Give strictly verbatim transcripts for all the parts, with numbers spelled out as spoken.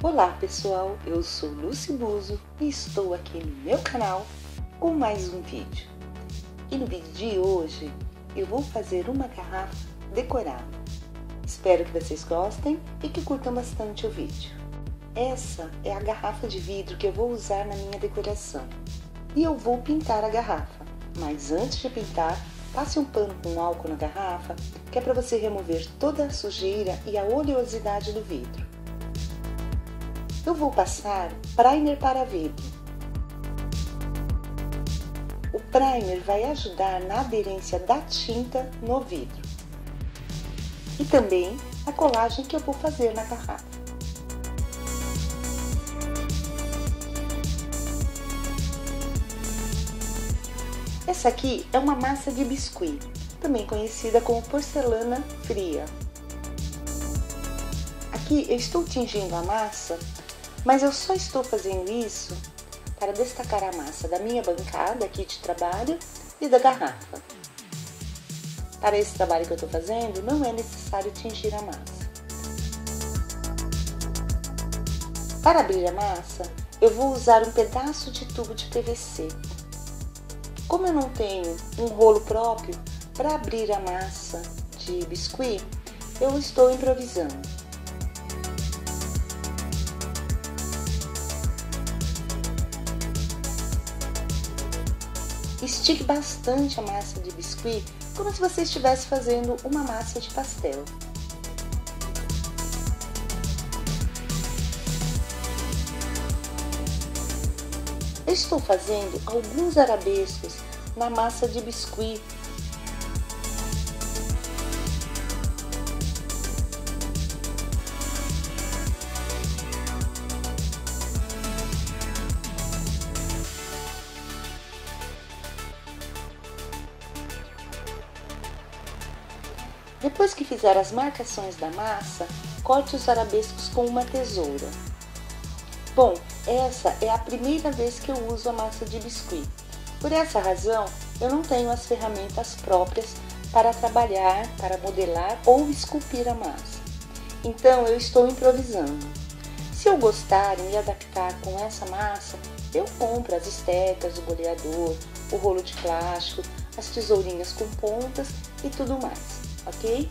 Olá pessoal, eu sou Lucy Buzo e estou aqui no meu canal com mais um vídeo. E no vídeo de hoje eu vou fazer uma garrafa decorada. Espero que vocês gostem e que curtam bastante o vídeo. Essa é a garrafa de vidro que eu vou usar na minha decoração. E eu vou pintar a garrafa, mas antes de pintar, passe um pano com álcool na garrafa, que é para você remover toda a sujeira e a oleosidade do vidro. Eu vou passar primer para vidro. O primer vai ajudar na aderência da tinta no vidro. E também a colagem que eu vou fazer na garrafa. Essa aqui é uma massa de biscuit, também conhecida como porcelana fria. Aqui eu estou tingindo a massa, mas eu só estou fazendo isso para destacar a massa da minha bancada aqui de trabalho e da garrafa. Para esse trabalho que eu estou fazendo, não é necessário tingir a massa. Para abrir a massa, eu vou usar um pedaço de tubo de P V C. Como eu não tenho um rolo próprio para abrir a massa de biscuit, eu estou improvisando. Estique bastante a massa de biscuit, como se você estivesse fazendo uma massa de pastel. Eu estou fazendo alguns arabescos na massa de biscuit. Depois que fizer as marcações da massa, corte os arabescos com uma tesoura. Bom, essa é a primeira vez que eu uso a massa de biscuit. Por essa razão, eu não tenho as ferramentas próprias para trabalhar, para modelar ou esculpir a massa. Então, eu estou improvisando. Se eu gostar e me adaptar com essa massa, eu compro as estecas, o boleador, o rolo de plástico, as tesourinhas com pontas e tudo mais. Ok?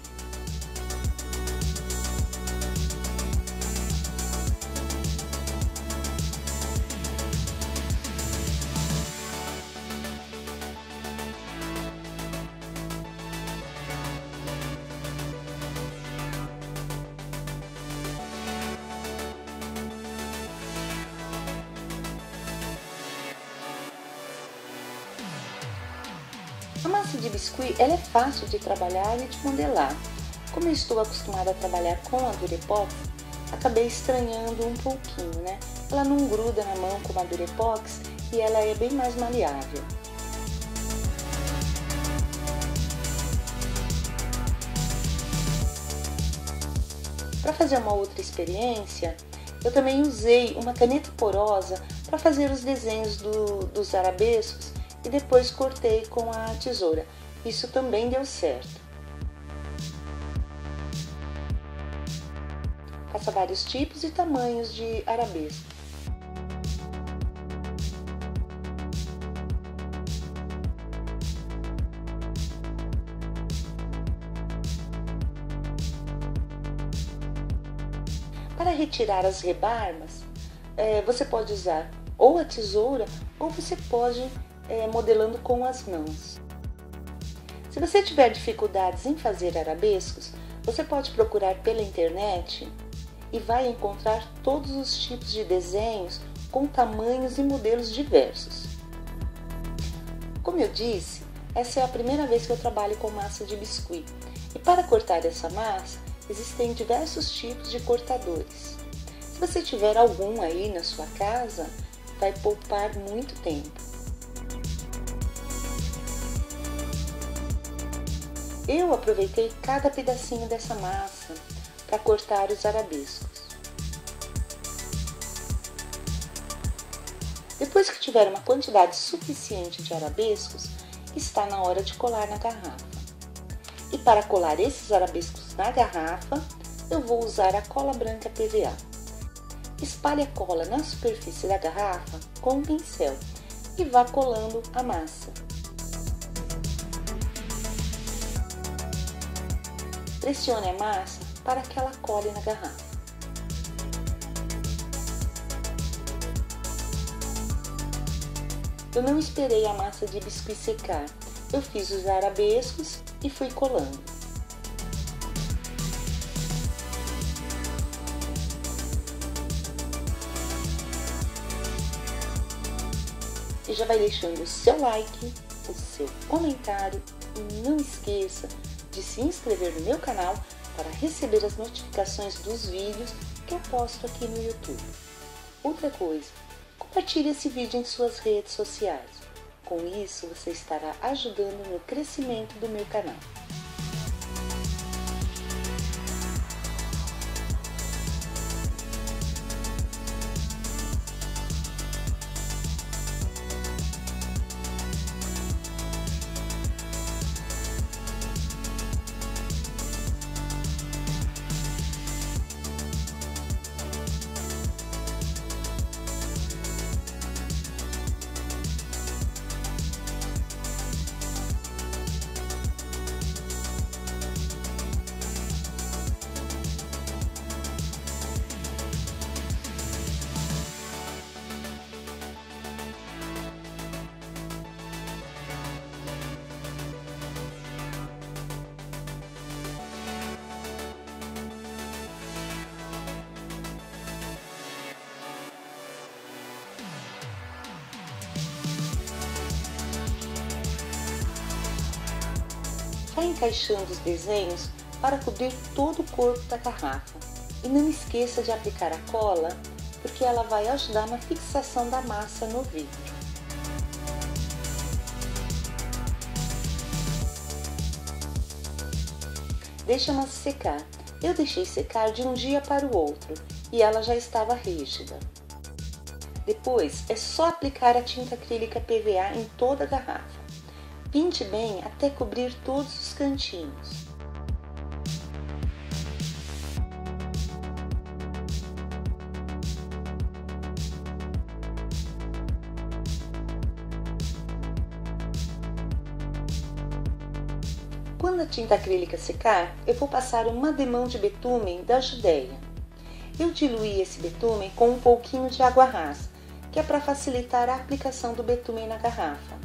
A massa de biscuit ela é fácil de trabalhar e de modelar. Como eu estou acostumada a trabalhar com a Durepox, acabei estranhando um pouquinho, né? Ela não gruda na mão como a Durepox e ela é bem mais maleável. Para fazer uma outra experiência, eu também usei uma caneta porosa para fazer os desenhos do, dos arabescos e depois cortei com a tesoura. Isso também deu certo. Faça vários tipos e tamanhos de arabesco. Para retirar as rebarbas, é, você pode usar ou a tesoura ou você pode É, modelando com as mãos. Se você tiver dificuldades em fazer arabescos, você pode procurar pela internet e vai encontrar todos os tipos de desenhos com tamanhos e modelos diversos. Como eu disse, essa é a primeira vez que eu trabalho com massa de biscuit e para cortar essa massa existem diversos tipos de cortadores. Se você tiver algum aí na sua casa, vai poupar muito tempo. Eu aproveitei cada pedacinho dessa massa para cortar os arabescos. Depois que tiver uma quantidade suficiente de arabescos, está na hora de colar na garrafa. E para colar esses arabescos na garrafa, eu vou usar a cola branca P V A. espalhe a cola na superfície da garrafa com um pincel e vá colando a massa. Pressione a massa para que ela cole na garrafa. Eu não esperei a massa de biscuit secar, eu fiz os arabescos e fui colando. E já vai deixando o seu like, o seu comentário e não esqueça de se inscrever no meu canal para receber as notificações dos vídeos que eu posto aqui no YouTube. Outra coisa, compartilhe esse vídeo em suas redes sociais. Com isso, você estará ajudando no crescimento do meu canal. Vá encaixando os desenhos para cobrir todo o corpo da garrafa. E não esqueça de aplicar a cola, porque ela vai ajudar na fixação da massa no vidro. Deixe a massa secar. Eu deixei secar de um dia para o outro e ela já estava rígida. Depois é só aplicar a tinta acrílica P V A em toda a garrafa. Pinte bem até cobrir todos os cantinhos. Quando a tinta acrílica secar, eu vou passar uma demão de betume da Judeia. Eu diluí esse betume com um pouquinho de água rasa, que é para facilitar a aplicação do betume na garrafa.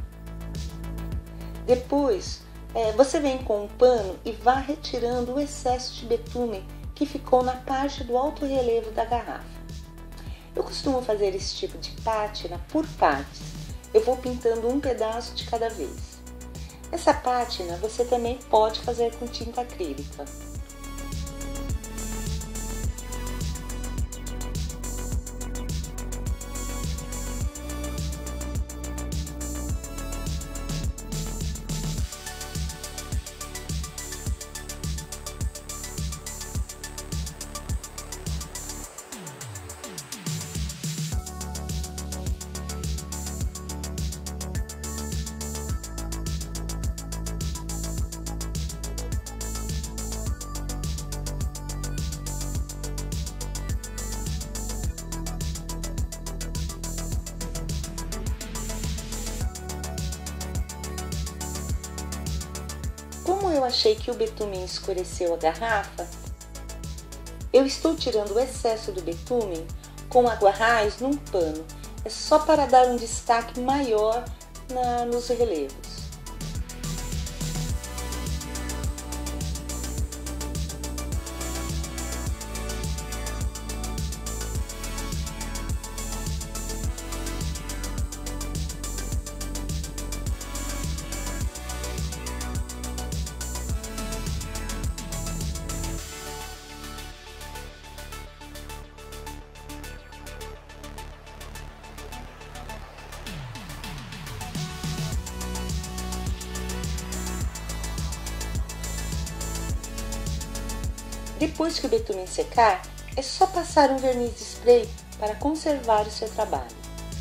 Depois, é, você vem com um pano e vá retirando o excesso de betume que ficou na parte do alto relevo da garrafa. Eu costumo fazer esse tipo de pátina por partes. Eu vou pintando um pedaço de cada vez. Essa pátina você também pode fazer com tinta acrílica. Como eu achei que o betume escureceu a garrafa, eu estou tirando o excesso do betume com água raiz num pano. É só para dar um destaque maior na, nos relevos. Depois que o betume secar, é só passar um verniz spray para conservar o seu trabalho.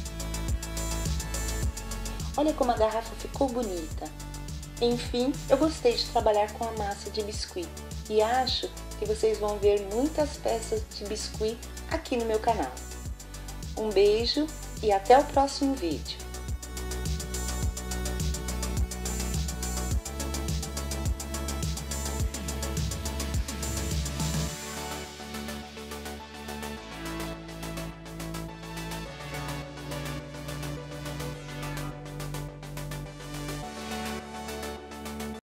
Olha como a garrafa ficou bonita. Enfim, eu gostei de trabalhar com a massa de biscuit. e acho que vocês vão ver muitas peças de biscuit aqui no meu canal. Um beijo e até o próximo vídeo.